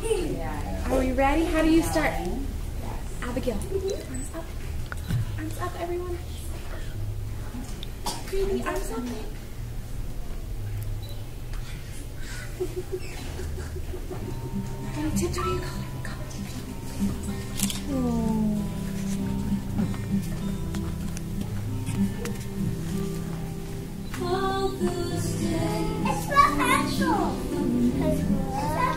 Are we ready? How do you start? Abigail. Arms up. Arms up, everyone. Baby, arms up. Tiptoe your collar. Go. It's not natural. It's not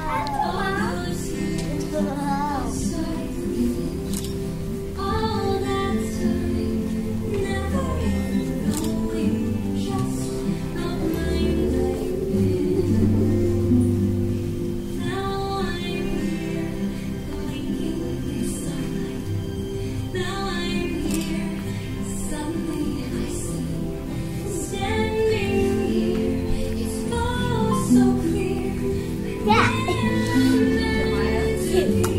Yeah.